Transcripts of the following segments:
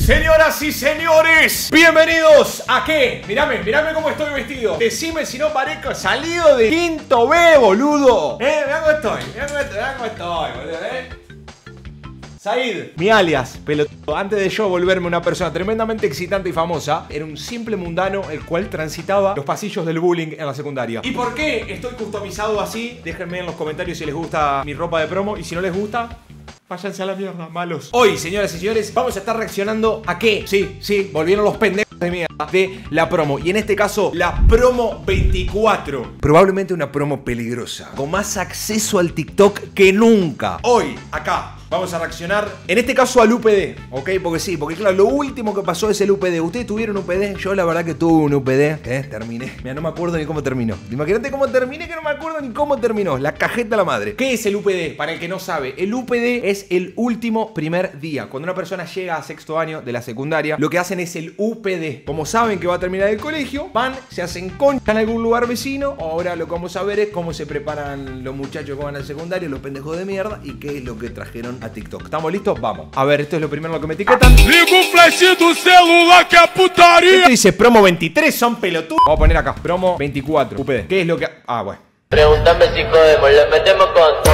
Señoras y señores, bienvenidos a ¿qué? Mirame cómo estoy vestido. Decime si no parezco salido de quinto B, boludo. Mirá cómo estoy, boludo, Said, mi alias, pelotudo. Antes de yo volverme una persona tremendamente excitante y famosa, era un simple mundano el cual transitaba los pasillos del bullying en la secundaria. ¿Y por qué estoy customizado así? Déjenme en los comentarios si les gusta mi ropa de promo y si no les gusta, váyanse a la mierda, malos. Hoy, señoras y señores, vamos a estar reaccionando a ¿qué? Sí, volvieron los pendejos de mierda de la promo. Y en este caso, la promo 24. Probablemente una promo peligrosa, con más acceso al TikTok que nunca. Hoy, acá, vamos a reaccionar, en este caso al UPD, ¿ok? Porque claro, lo último que pasó es el UPD. ¿Ustedes tuvieron UPD? Yo la verdad que tuve un UPD, terminé. Mira, no me acuerdo ni cómo terminó. Imagínate cómo terminé, que no me acuerdo ni cómo terminó. La cajeta a la madre. ¿Qué es el UPD? Para el que no sabe, el UPD es el último primer día. Cuando una persona llega a sexto año de la secundaria, lo que hacen es el UPD. Como saben que va a terminar el colegio, van, se hacen concha en algún lugar vecino. Ahora lo que vamos a ver es cómo se preparan los muchachos que van al secundario, los pendejos de mierda, y qué es lo que trajeron a TikTok. ¿Estamos listos? Vamos. A ver, esto es lo primero en lo que me etiquetan. Liga o flash do celular que é putaria. Esto dice promo 23, son pelotudos. Vamos a poner acá, promo 24, UPD. ¿Qué es lo que...? Ah, bueno. Pregúntame si jodemos, le metemos con...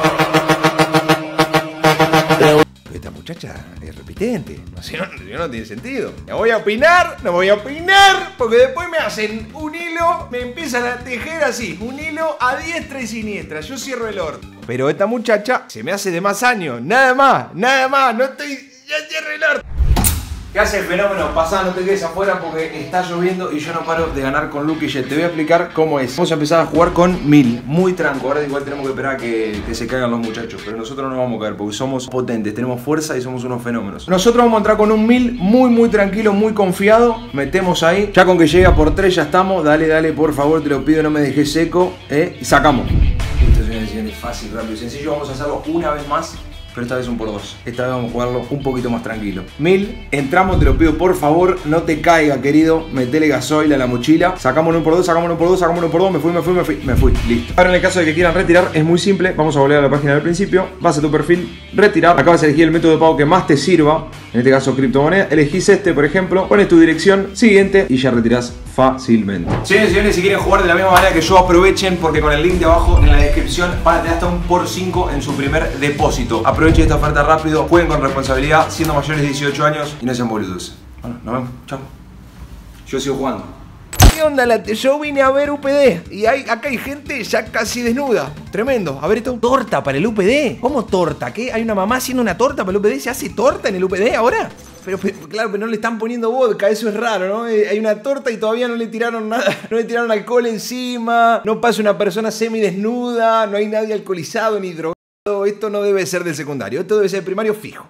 Esta muchacha es repitente. No sé, no tiene sentido. No voy a opinar, porque después me hacen un hilo, me empiezan a tejer así, un hilo a diestra y siniestra. Yo cierro el orto. Pero esta muchacha se me hace de más años. Nada más, no estoy... Ya cierro el orto. ¿Qué hace el fenómeno? Pasá, no te quedes afuera porque está lloviendo y yo no paro de ganar con Luke y Jet. Te voy a explicar cómo es. Vamos a empezar a jugar con 1000. Muy tranco. Ahora igual tenemos que esperar a que se caigan los muchachos. Pero nosotros no vamos a caer porque somos potentes, tenemos fuerza y somos unos fenómenos. Nosotros vamos a entrar con un 1000 muy tranquilo, muy confiado. Metemos ahí. Ya con que llega por 3 ya estamos. Dale, por favor, te lo pido, no me dejes seco. Y sacamos. Esto es fácil, rápido y sencillo. Vamos a hacerlo una vez más. Pero esta vez un por dos. Esta vez vamos a jugarlo un poquito más tranquilo. 1000, entramos, te lo pido por favor, no te caiga, querido. Metele gasoil a la mochila. Sacamos un por dos, sacamos un por dos. Me fui, listo. Ahora en el caso de que quieran retirar, es muy simple. Vamos a volver a la página del principio. Vas a tu perfil, retirar. Acá vas a elegir el método de pago que más te sirva. En este caso, criptomoneda. Elegís este, por ejemplo. Pones tu dirección, siguiente, y ya retirás fácilmente. Señores, si quieren jugar de la misma manera que yo, aprovechen, porque con el link de abajo en la descripción van a tener hasta un por 5 en su primer depósito. Aprovechen esta oferta rápido, jueguen con responsabilidad, siendo mayores de 18 años y no sean boludos. Bueno, nos vemos, chao. Yo sigo jugando. ¿Qué onda? Yo vine a ver UPD y acá hay gente ya casi desnuda. Tremendo. A ver esto. ¿Torta para el UPD? ¿Cómo torta? ¿Qué? ¿Hay una mamá haciendo una torta para el UPD? ¿Se hace torta en el UPD ahora? Pero claro, pero no le están poniendo vodka, eso es raro, ¿no? Hay una torta y todavía no le tiraron nada, no le tiraron alcohol encima, no pasa una persona semidesnuda, no hay nadie alcoholizado ni drogado. Esto no debe ser del secundario, esto debe ser del primario fijo.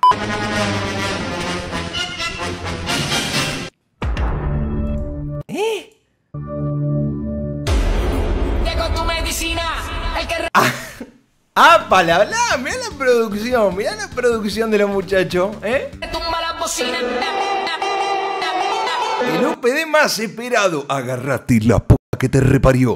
Llegó tu medicina, el que... Mirá la producción de los muchachos, tumba la bocina. El UPD más esperado. Agarrate la p*** que te reparió.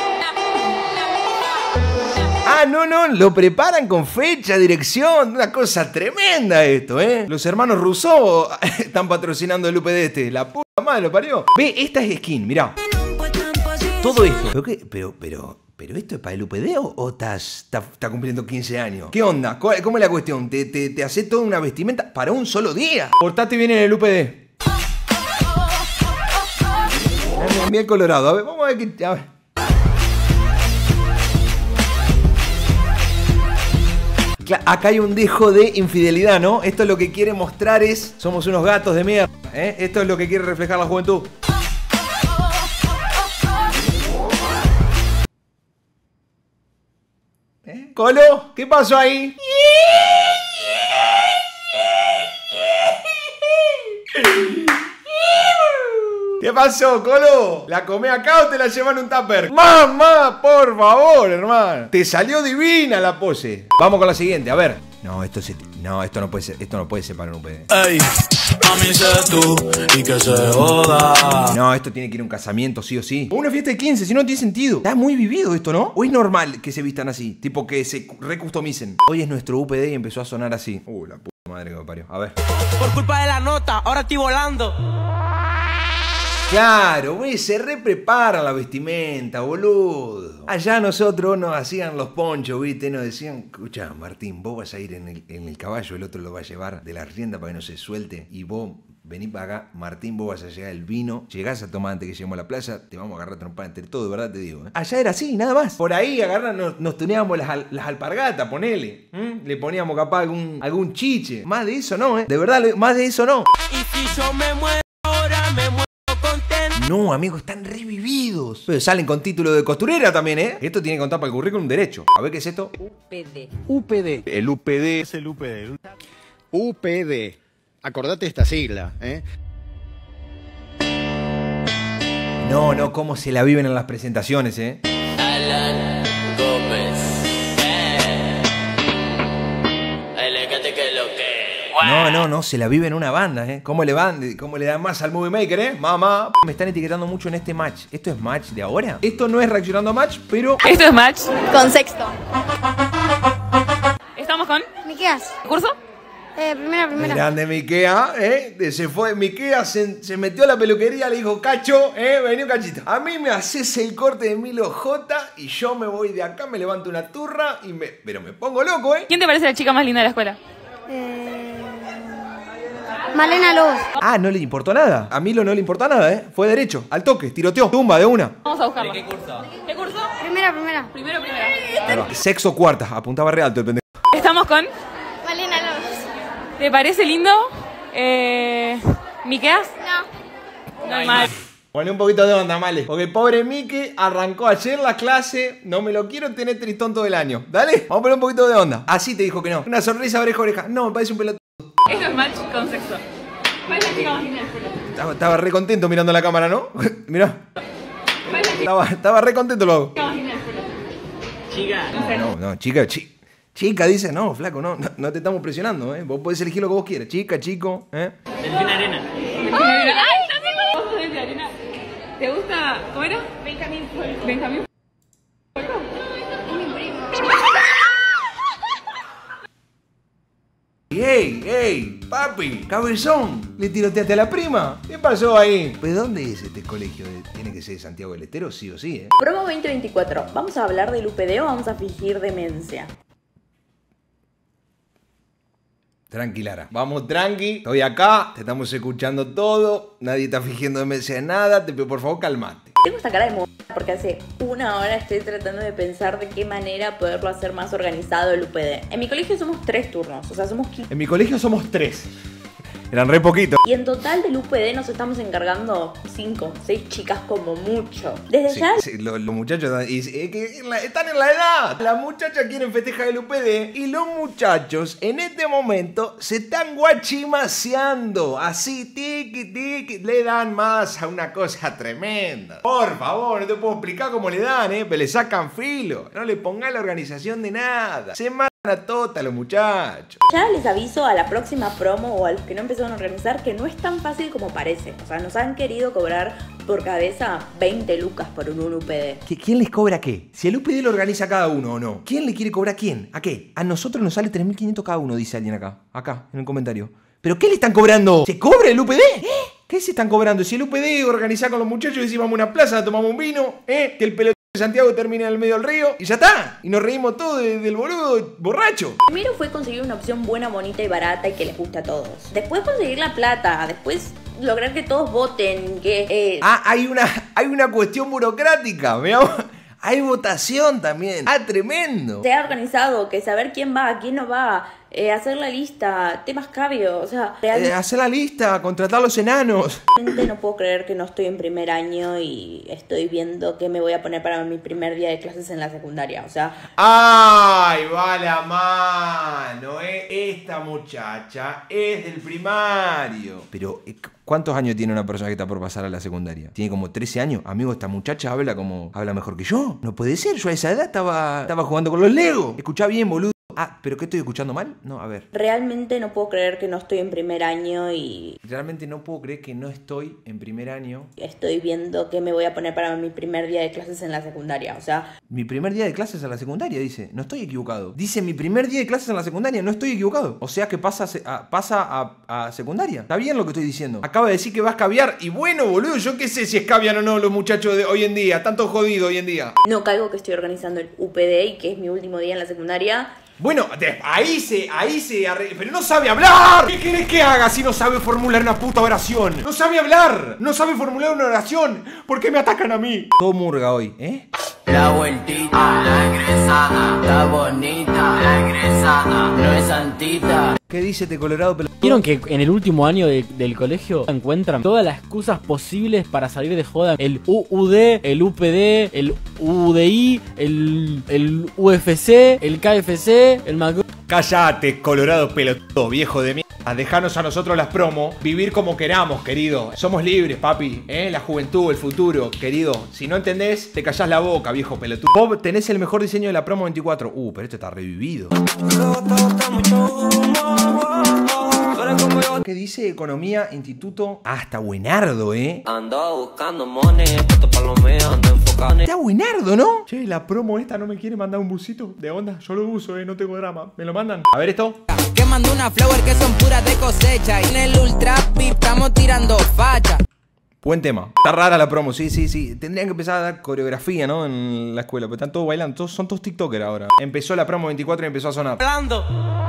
No, lo preparan con fecha, dirección, una cosa tremenda esto, Los hermanos Rousseau están patrocinando el UPD este, la puta madre lo parió. Ve, esta es skin, mirá. Todo esto. ¿Pero esto es para el UPD o está cumpliendo 15 años? ¿Qué onda? ¿Cómo es la cuestión? ¿Te hace toda una vestimenta para un solo día? Portate bien en el UPD. Bien colorado, a ver, vamos a ver qué... A ver. Acá hay un dejo de infidelidad, ¿no? Esto es lo que quiere mostrar es... Somos unos gatos de mierda, Esto es lo que quiere reflejar la juventud. ¿Colo? ¿Qué pasó ahí? ¿Qué pasó, Colo? ¿La comé acá o te la llevan en un tupper? ¡Mamá, por favor, hermano! Te salió divina la pose. Vamos con la siguiente, a ver. No, esto no puede ser. Esto no puede ser para un UPD. Ey, a mí sé tú y que se joda. No, esto tiene que ir a un casamiento, sí o sí. O una fiesta de 15, si no, no tiene sentido. Está muy vivido esto, ¿no? ¿O es normal que se vistan así? Tipo que se recustomicen. Hoy es nuestro UPD y empezó a sonar así. La puta Madre que me parió. A ver. Por culpa de la nota, ahora estoy volando. Claro, güey, se reprepara la vestimenta, boludo. Allá nosotros nos hacían los ponchos, viste, nos decían, escucha, Martín, vos vas a ir en el caballo, el otro lo va a llevar de la rienda para que no se suelte, y vos vení para acá, Martín, vos vas a llegar el vino, llegás a tomar antes que lleguemos a la plaza, te vamos a agarrar trompada entre todo, de verdad te digo. Allá era así, nada más. Por ahí nos tuneábamos las alpargatas, ponele. Le poníamos capaz algún chiche. Más de eso no, de verdad, más de eso no. Y si yo me muero ahora, me muero contento. No, amigos, están revividos. Pero salen con título de costurera también, ¿eh? Esto tiene que contar para el currículum derecho. A ver qué es esto. UPD. El UPD. Es el UPD. UPD. Acordate esta sigla, ¿eh? No, cómo se la viven en las presentaciones, ¿eh? Alan Gómez. Elegante que lo que. No, se la vive en una banda, ¿eh? ¿Cómo le dan más al Movie Maker, eh? Mamá. Me están etiquetando mucho en este match. ¿Esto es match de ahora? Esto no es reaccionando a match, pero... Esto es match. Con sexto. Estamos con Miqueas. curso. Primera. Grande Miquea, se fue, Miquea se metió a la peluquería, le dijo, Cacho, vení un cachito. A mí me haces el corte de Milo J y yo me voy de acá, me levanto una turra pero me pongo loco, ¿Quién te parece la chica más linda de la escuela? Malena Lobos. Ah, no le importó nada. A Milo no le importa nada, Fue derecho, al toque, tiroteó, tumba de una. Vamos a buscarlo. ¿De qué curso? ¿Qué curso? Primera. Primero. Ahí va. Sexo cuarta, apuntaba re alto el pendejo. Estamos con... Malena Lobos. ¿Te parece lindo? ¿Miqueas? No. No, mal. Ponle un poquito de onda, Male. Porque el pobre Miki arrancó ayer la clase. No me lo quiero tener tristón todo el año. Dale, vamos a poner un poquito de onda. Así te dijo que no. Una sonrisa oreja a oreja. No, me parece un pelotudo. Esto es match con sexo. ¿Cuál es la chica más linda de la escuela? Estaba re contento mirando la cámara, ¿no? Mirá. Estaba re contento luego. ¿Qué más linda de la escuela? Chica. No, chica. Chica, dice, no, flaco, no te estamos presionando, Vos podés elegir lo que vos quieras. Chica, chico, Delfina Arena. ¡Ay, no tengo! Vos sos de arena. ¿Te gusta? ¿Cómo era? Benjamín. ¡Ey, papi! ¡Cabezón! ¿Le tiroteaste a la prima? ¿Qué pasó ahí? ¿Pues dónde es este colegio? ¿Tiene que ser Santiago del Estero? Sí o sí, Promo 2024. ¿Vamos a hablar del UPD o vamos a fingir demencia? Tranqui, Lara. Vamos, tranqui. Estoy acá, te estamos escuchando todo. Nadie está fingiendo demencia de nada. Te pido, por favor, calmate. Tengo esta cara de m*** porque hace una hora estoy tratando de pensar de qué manera poderlo hacer más organizado el UPD. En mi colegio somos 3 turnos, o sea, somos 15. En mi colegio somos 3. Eran re poquitos. Y en total del UPD nos estamos encargando 5, 6 chicas como mucho. Desde ya... Sí, los muchachos están en la edad. Las muchachas quieren festejar el UPD y los muchachos en este momento se están guachimaseando. Así, tiqui, le dan más a una cosa tremenda. Por favor, no te puedo explicar cómo le dan, pero le sacan filo. No le pongan la organización de nada. Se matan a tota los muchachos. Ya les aviso a la próxima promo o a los que no empezaron a organizar que no es tan fácil como parece. O sea, nos han querido cobrar por cabeza 20 lucas por un UPD. ¿Quién les cobra qué? Si el UPD lo organiza cada uno o no. ¿Quién le quiere cobrar a quién? ¿A qué? A nosotros nos sale 3.500 cada uno, dice alguien acá. Acá, en el comentario. ¿Pero qué le están cobrando? ¿Se cobra el UPD? ¿Qué se están cobrando? Si el UPD organiza con los muchachos y decimos vamos a una plaza, tomamos un vino, que el pelotón de Santiago termina en el medio del río y ya está. Y nos reímos todos del boludo borracho. Primero fue conseguir una opción buena, bonita y barata y que les guste a todos. Después conseguir la plata. Después lograr que todos voten. Hay una cuestión burocrática. Hay votación también. Tremendo. Se ha organizado, que saber quién va, quién no va, hacer la lista, temas cabios, o sea... hacer la lista, contratar los enanos. Realmente no puedo creer que no estoy en primer año y estoy viendo qué me voy a poner para mi primer día de clases en la secundaria, o sea... ¡Ay, va la mano! Esta muchacha es del primario. Pero... ¿cuántos años tiene una persona que está por pasar a la secundaria? Tiene como 13 años. Amigo, esta muchacha habla mejor que yo. No puede ser, yo a esa edad estaba jugando con los Legos. Escuchá bien, boludo. Ah, ¿pero qué estoy escuchando mal? No, a ver. Realmente no puedo creer que no estoy en primer año y Realmente no puedo creer que no estoy en primer año. estoy viendo qué me voy a poner para mi primer día de clases en la secundaria. O sea, Mi primer día de clases en la secundaria, dice. No estoy equivocado. Dice mi primer día de clases en la secundaria, no estoy equivocado. O sea que pasa a secundaria. Está bien lo que estoy diciendo. Acaba de decir que va a escabiar. Y bueno, boludo, yo qué sé si escabian o no los muchachos de hoy en día. Tanto jodido hoy en día. no caigo que estoy organizando el UPD y que es mi último día en la secundaria. Bueno, pero no sabe hablar. ¿Qué querés que haga si no sabe formular una puta oración? No sabe hablar, no sabe formular una oración. ¿Por qué me atacan a mí? Todo murga hoy, ¿eh? La vueltita, la egresada, está bonita, la egresada, no es santita. ¿Qué dice este colorado pelotudo? ¿Vieron que en el último año del colegio encuentran todas las excusas posibles para salir de joda? El UUD, el UPD, el UDI, el UFC, el KFC, el McDonald's. Cállate, colorado pelotudo, viejo de mierda. Dejanos a nosotros las promos, vivir como queramos, querido. Somos libres, papi, la juventud, el futuro, querido. Si no entendés, te callás la boca, viejo pelotudo. Bob, tenés el mejor diseño de la promo 24. Pero esto está revivido. ¿Qué dice? Economía, instituto. Ah, está buenardo, Ando buscando money, puesto pa' lo mío, ando enfocado. Está buenardo, ¿no? Che, la promo esta no me quiere mandar un busito de onda. Yo lo uso, no tengo drama. ¿Me lo mandan? A ver esto. Que mando una flower que son puras de cosecha. Y en el ultra pip estamos tirando facha. Buen tema. Está rara la promo, sí. Tendrían que empezar a dar coreografía, ¿no? En la escuela, pero están todos bailando. Son todos tiktokers ahora. Empezó la promo 24 y empezó a sonar. Hablando.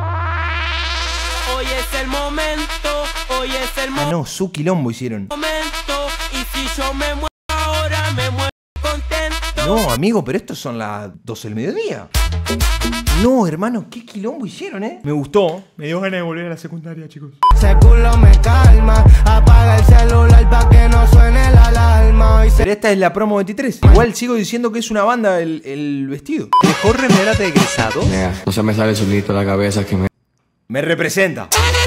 Hoy es el momento, hoy es el Ah, no, su quilombo hicieron. momento. Y si yo me muero ahora, me muero contento. No, amigo, pero estos son las 12 del mediodía. No, hermano, qué quilombo hicieron, Me gustó. Me dio ganas de volver a la secundaria, chicos. Ese culo me calma, apaga el celular pa' que no suene la alarma. Pero esta es la promo 23. Igual sigo diciendo que es una banda el vestido. ¿Mejor remera de egresado? No se me sale solito la cabeza que Me representa.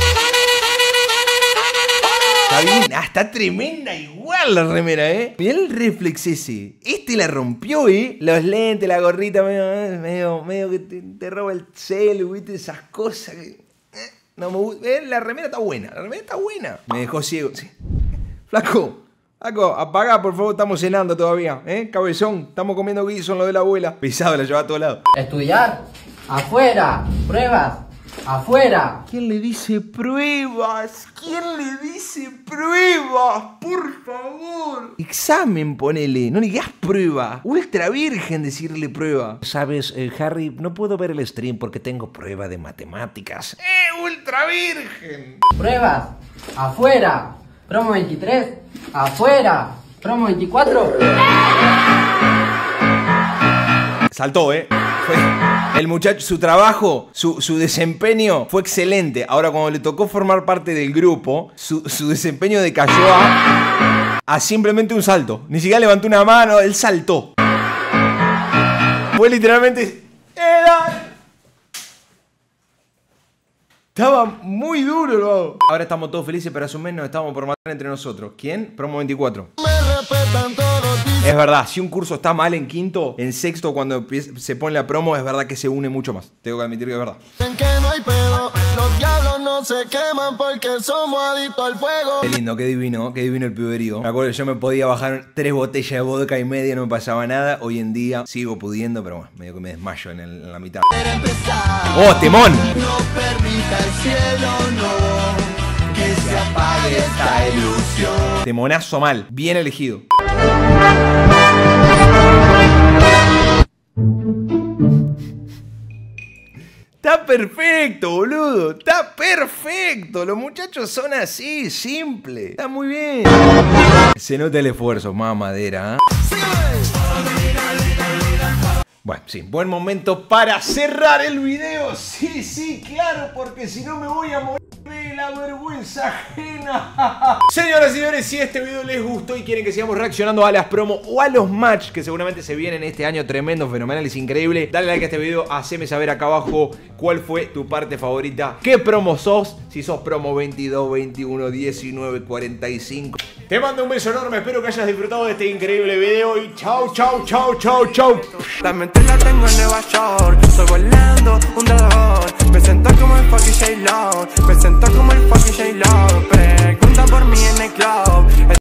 Está bien, está tremenda igual la remera, Mirá el reflex ese. Este la rompió, Los lentes, la gorrita, medio que te roba el celu, ¿viste? Esas cosas que... No me gusta. La remera está buena, Me dejó ciego, sí. Flaco, apaga, por favor, estamos cenando todavía, Cabezón, estamos comiendo guiso en lo de la abuela. Pisado, la lleva a todos lados. Estudiar, afuera, pruebas, afuera. ¿Quién le dice pruebas? Por favor. Examen, ponele. No le digas prueba. Ultra virgen decirle prueba. Sabes, Harry, no puedo ver el stream porque tengo prueba de matemáticas. Ultra virgen. Pruebas, afuera. Promo 23, afuera. Promo 24. Saltó, el muchacho, su trabajo, su desempeño fue excelente. Ahora, cuando le tocó formar parte del grupo, su desempeño decayó a simplemente un salto. Ni siquiera levantó una mano, él saltó. Fue literalmente... Estaba muy duro, lo. Ahora estamos todos felices, pero a su vez nos estamos por matar entre nosotros. ¿Quién? Promo 24. Es verdad, si un curso está mal en quinto, en sexto cuando se pone la promo, es verdad que se une mucho más. Tengo que admitir que es verdad. Que no hay pedo, los diablos no se queman porque somos adictos al fuego. Qué lindo, qué divino el piberío. Me acuerdo que yo me podía bajar 3 botellas de vodka y media, no me pasaba nada. Hoy en día sigo pudiendo, pero bueno, medio que me desmayo en la mitad. ¡Oh, temón! No permita el cielo, no, que se apague esta ilusión. Temonazo mal, bien elegido. Está perfecto, boludo. Está perfecto. Los muchachos son así, simple. Está muy bien. Se nota el esfuerzo, mamadera. Bueno, sí, buen momento para cerrar el video. Sí, claro, porque si no me voy a morir de la vergüenza ajena. Señoras y señores, si este video les gustó y quieren que sigamos reaccionando a las promos o a los match que seguramente se vienen este año tremendos, fenomenales, increíbles, dale like a este video, haceme saber acá abajo cuál fue tu parte favorita, qué promo sos, si sos promo 22, 21, 19, 45... Te mando un beso enorme, espero que hayas disfrutado de este increíble video y chau, chau, chau, chau, chau. La mente la tengo en Nueva York, estoy volando un dragón. Me siento como el fucking J-Lo, me siento como el fucking J-Lo. Pregunta por mí en el club.